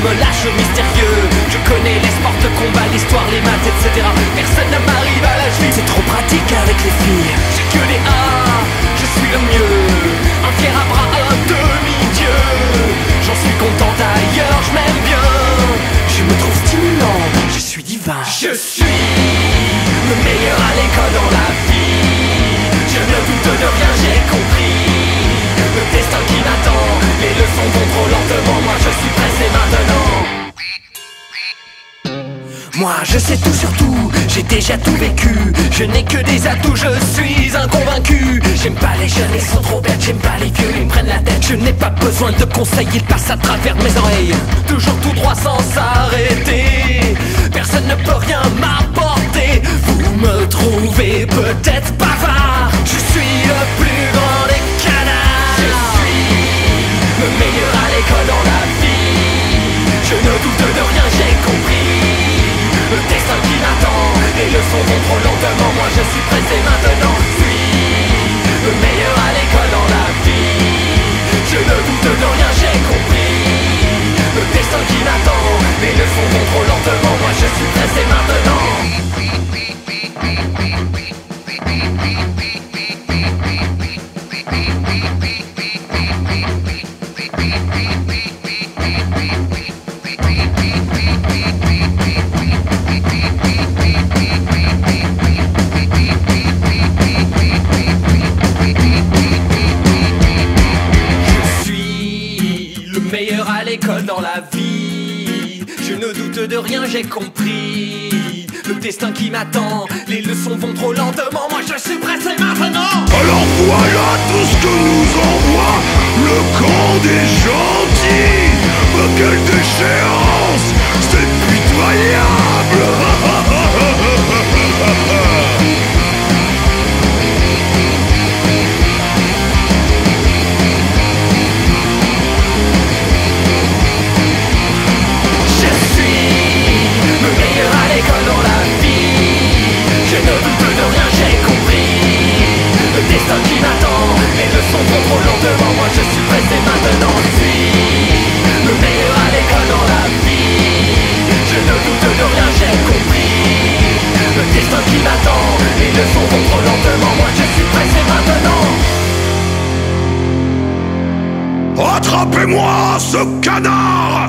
me lâche mystérieux. Je connais les sports de combat, l'histoire, les maths, etc. Personne ne m'arrive à la cheville. C'est trop pratique avec les filles. J'ai que les A, je suis le mieux. Un fier à bras, un demi-dieu. J'en suis content d'ailleurs, je m'aime bien. Je me trouve stimulant, je suis divin. Je suis le meilleur à l'école dans la vie. Je ne doute de rien, j'ai compris le destin qui m'attend. Les leçons vont trop lentement, moi je suis pressé maintenant. Moi je sais tout sur tout, j'ai déjà tout vécu. Je n'ai que des atouts, je suis inconvaincu. J'aime pas les jeunes, ils sont trop bêtes. J'aime pas les vieux, ils me prennent la tête. Je n'ai pas besoin de conseils, ils passent à travers mes oreilles. Toujours tout droit sans s'arrêter. Personne ne peut rien m'apporter. Vous me trouvez peut-être bavard. Je suis le plus grand des canards. Je suis le meilleur à l'école dans la vie. Je ne doute de rien, j'ai compris le destin qui m'attend. Les leçons vont trop lentement, moi je suis pressé maintenant. Je suis le meilleur à l'école dans la vie. Je ne doute de rien, j'ai compris le destin qui m'attend. Les leçons vont trop lentement, moi je suis pressé maintenant. L'école dans la vie, je ne doute de rien, j'ai compris le destin qui m'attend. Les leçons vont trop lentement, moi je suis pressé maintenant. Alors voilà tout ce que nous envoie le camp des gentils. Mais quelle déchéance, c'est pitoyable. Qui m'attend, les leçons vont trop lentement, moi je suis pressé maintenant. Je suis le meilleur à l'école dans la vie. Je ne doute de rien, j'ai compris le destin qui m'attend. Les leçons vont trop lentement, moi je suis pressé maintenant. Attrapez-moi ce canard.